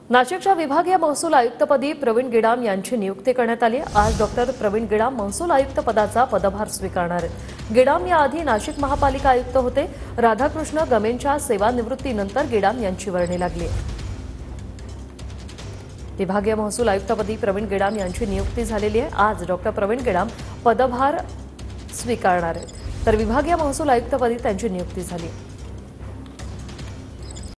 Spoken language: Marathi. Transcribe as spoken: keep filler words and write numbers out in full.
नाशिकच्या विभागीय महसूल आयुक्तपदी प्रवीण गेडाम यांची नियुक्ती करण्यात आली। आज डॉक्टर प्रवीण गेडाम महसूल आयुक्त पदाचा पदभार स्वीकारणार आहेत। गेडाम याआधी नाशिक महापालिका आयुक्त होते। राधाकृष्ण गमेंच्या सेवानिवृत्तीनंतर गेडाम यांची वर्णी लागली। विभागीय महसूल आयुक्तपदी प्रवीण गेडाम यांची नियुक्ती झालेली आहे। आज डॉक्टर प्रवीण गेडाम पदभार स्वीकारणार आहेत, तर विभागीय महसूल आयुक्तपदी त्यांची नियुक्ती झाली।